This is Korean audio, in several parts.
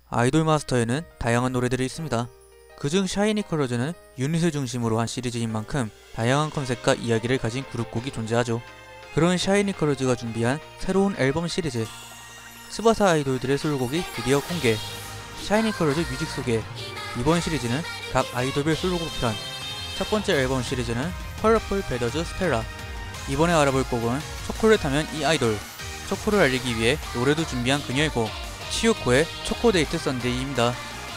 아이돌 마스터에는 다양한 노래들이 있습니다. 그중 샤이니 컬러즈는 유닛을 중심으로 한 시리즈인 만큼 다양한 컨셉과 이야기를 가진 그룹곡이 존재하죠. 그런 샤이니 컬러즈가 준비한 새로운 앨범 시리즈 스바사 아이돌들의 솔로곡이 드디어 공개. 샤이니 컬러즈 뮤직 소개. 이번 시리즈는 각 아이돌별 솔로곡 편. 첫 번째 앨범 시리즈는 컬러풀 배더즈 스텔라. 이번에 알아볼 곡은 초코를 타면 이 아이돌. 초코를 알리기 위해 노래도 준비한 그녀의 곡 치요코의 초코데이트 썬데이입니다.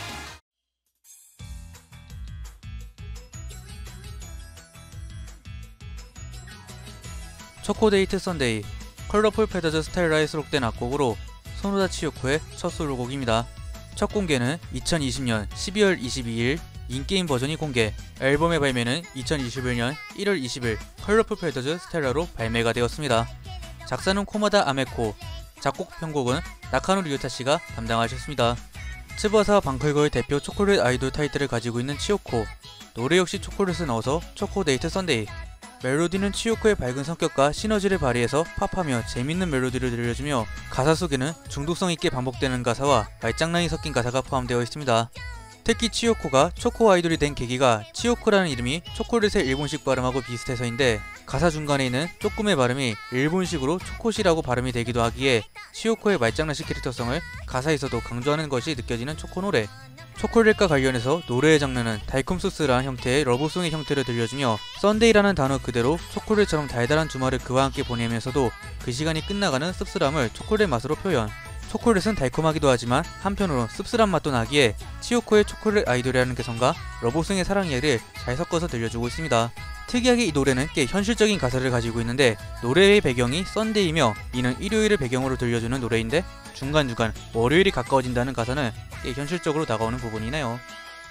초코데이트 썬데이, 컬러풀 페더즈 스텔라에 수록된 악곡으로 소노다 치요코의 첫 솔로곡입니다. 첫 공개는 2020년 12월 22일 인게임 버전이 공개, 앨범의 발매는 2021년 1월 20일 컬러풀 페더즈 스텔라로 발매가 되었습니다. 작사는 코마다 아메코, 작곡 편곡은 나카노 류타씨가 담당하셨습니다. 스바사 방클걸 대표 초콜릿 아이돌 타이틀을 가지고 있는 치요코, 노래 역시 초콜릿을 넣어서 초코데이트 썬데이. 멜로디는 치요코의 밝은 성격과 시너지를 발휘해서 팝하며 재밌는 멜로디를 들려주며 가사 속에는 중독성 있게 반복되는 가사와 말장난이 섞인 가사가 포함되어 있습니다. 특히 치요코가 초코 아이돌이 된 계기가 치요코라는 이름이 초콜릿의 일본식 발음하고 비슷해서인데 가사 중간에 있는 쪼끔의 발음이 일본식으로 초코시라고 발음이 되기도 하기에 치요코의 말장난식 캐릭터성을 가사에서도 강조하는 것이 느껴지는 초코 노래. 초콜릿과 관련해서 노래의 장르는 달콤 씁쓸한 형태의 러브송의 형태를 들려주며 썬데이라는 단어 그대로 초콜릿처럼 달달한 주말을 그와 함께 보내면서도 그 시간이 끝나가는 씁쓸함을 초콜릿 맛으로 표현. 초콜릿은 달콤하기도 하지만 한편으로 씁쓸한 맛도 나기에 치요코의 초콜릿 아이돌이라는 개성과 러브송의 사랑 이야기를 잘 섞어서 들려주고 있습니다. 특이하게 이 노래는 꽤 현실적인 가사를 가지고 있는데 노래의 배경이 썬데이며 이는 일요일을 배경으로 들려주는 노래인데 중간중간 월요일이 가까워진다는 가사는 꽤 현실적으로 다가오는 부분이네요.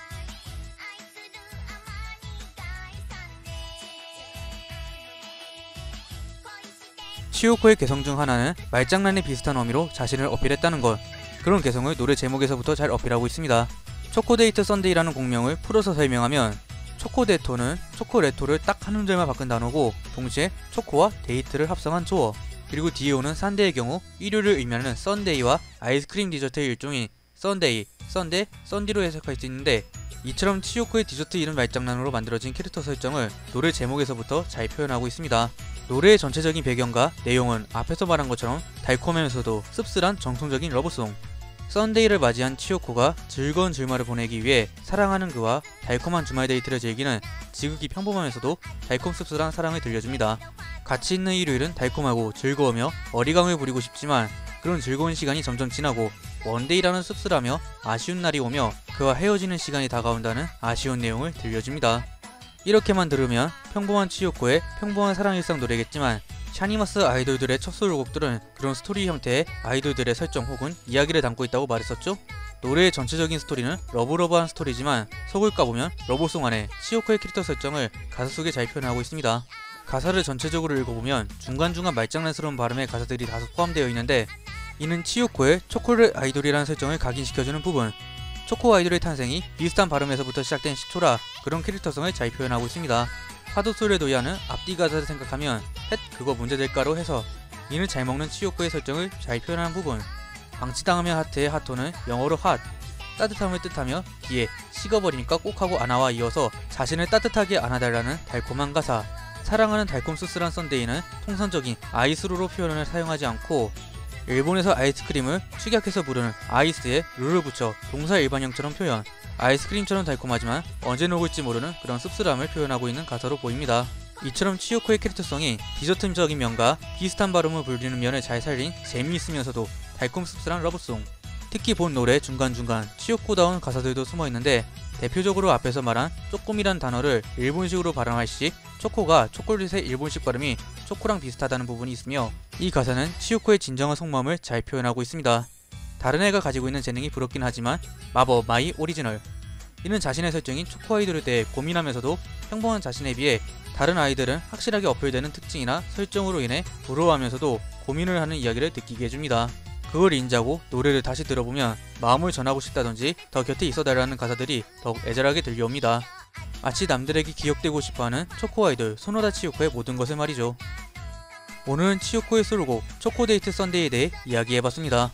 치요코의 개성 중 하나는 말장난에 비슷한 어미로 자신을 어필했다는 것. 그런 개성을 노래 제목에서부터 잘 어필하고 있습니다. 초코데이트 썬데이라는 공명을 풀어서 설명하면 초코데토는 초코레토를 딱 한 음절만 바꾼 단어고 동시에 초코와 데이트를 합성한 조어, 그리고 뒤에 오는 산데의 경우 일요일을 의미하는 썬데이와 아이스크림 디저트의 일종인 썬데이, 썬데, 썬디로 해석할 수 있는데 이처럼 치요코의 디저트 이름 말장난으로 만들어진 캐릭터 설정을 노래 제목에서부터 잘 표현하고 있습니다. 노래의 전체적인 배경과 내용은 앞에서 말한 것처럼 달콤하면서도 씁쓸한 정통적인 러브송. 썬데이를 맞이한 치요코가 즐거운 주말을 보내기 위해 사랑하는 그와 달콤한 주말 데이트를 즐기는 지극히 평범하면서도 달콤 씁쓸한 사랑을 들려줍니다. 같이 있는 일요일은 달콤하고 즐거우며 어리광을 부리고 싶지만 그런 즐거운 시간이 점점 지나고 원데이라는 씁쓸하며 아쉬운 날이 오며 그와 헤어지는 시간이 다가온다는 아쉬운 내용을 들려줍니다. 이렇게만 들으면 평범한 치요코의 평범한 사랑 일상 노래겠지만 샤니마스 아이돌들의 첫 솔로곡들은 그런 스토리 형태의 아이돌들의 설정 혹은 이야기를 담고 있다고 말했었죠? 노래의 전체적인 스토리는 러브러브한 스토리지만 속을 까보면 러브송 안에 치요코의 캐릭터 설정을 가사 속에 잘 표현하고 있습니다. 가사를 전체적으로 읽어보면 중간중간 말장난스러운 발음의 가사들이 다소 포함되어 있는데 이는 치요코의 초콜릿 아이돌이라는 설정을 각인시켜주는 부분. 초코 아이돌의 탄생이 비슷한 발음에서부터 시작된 시초라 그런 캐릭터성을 잘 표현하고 있습니다. 파도 소리를 도의하는 앞뒤 가사를 생각하면 헷 그거 문제될까로 해서 이는 잘 먹는 치요코의 설정을 잘 표현하는 부분. 방치당하면 하트의 하토는 영어로 핫, 따뜻함을 뜻하며 뒤에 식어버리니까 꼭 하고 안아와 이어서 자신을 따뜻하게 안아달라는 달콤한 가사. 사랑하는 달콤 씁쓸한 썬데이는 통상적인 아이스로로 표현을 사용하지 않고 일본에서 아이스크림을 축약해서 부르는 아이스에 룰을 붙여 동사 일반형처럼 표현. 아이스크림처럼 달콤하지만 언제 녹을지 모르는 그런 씁쓸함을 표현하고 있는 가사로 보입니다. 이처럼 치요코의 캐릭터성이 디저트적인 면과 비슷한 발음을 불리는 면을 잘 살린 재미있으면서도 달콤 씁쓸한 러브송. 특히 본 노래 중간중간 치요코다운 가사들도 숨어있는데 대표적으로 앞에서 말한 쪼꼬미란 단어를 일본식으로 발음할 시 초코가 초콜릿의 일본식 발음이 초코랑 비슷하다는 부분이 있으며 이 가사는 치요코의 진정한 속마음을 잘 표현하고 있습니다. 다른 애가 가지고 있는 재능이 부럽긴 하지만 마법 마이 오리지널. 이는 자신의 설정인 초코 아이돌에 대해 고민하면서도 평범한 자신에 비해 다른 아이들은 확실하게 어필되는 특징이나 설정으로 인해 부러워하면서도 고민을 하는 이야기를 느끼게 해줍니다. 그걸 인지하고 노래를 다시 들어보면 마음을 전하고 싶다든지 더 곁에 있어달라는 가사들이 더욱 애절하게 들려옵니다. 마치 남들에게 기억되고 싶어하는 초코 아이돌 소노다 치요코의 모든 것을 말이죠. 오늘은 치요코의 솔로곡 초코데이트 썬데이에 대해 이야기해봤습니다.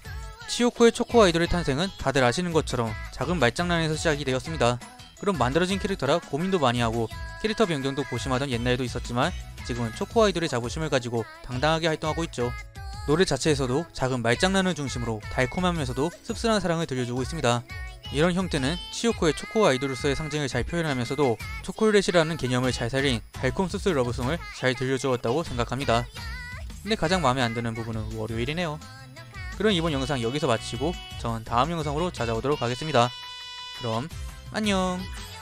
치요코의 초코 아이돌의 탄생은 다들 아시는 것처럼 작은 말장난에서 시작이 되었습니다. 그럼 만들어진 캐릭터라 고민도 많이 하고 캐릭터 변경도 고심하던 옛날에도 있었지만 지금은 초코 아이돌의 자부심을 가지고 당당하게 활동하고 있죠. 노래 자체에서도 작은 말장난을 중심으로 달콤하면서도 씁쓸한 사랑을 들려주고 있습니다. 이런 형태는 치요코의 초코 아이돌로서의 상징을 잘 표현하면서도 초콜릿이라는 개념을 잘 살린 달콤 씁쓸 러브송을 잘 들려주었다고 생각합니다. 근데 가장 마음에 안 드는 부분은 월요일이네요. 그럼 이번 영상 여기서 마치고 전 다음 영상으로 찾아오도록 하겠습니다. 그럼 안녕.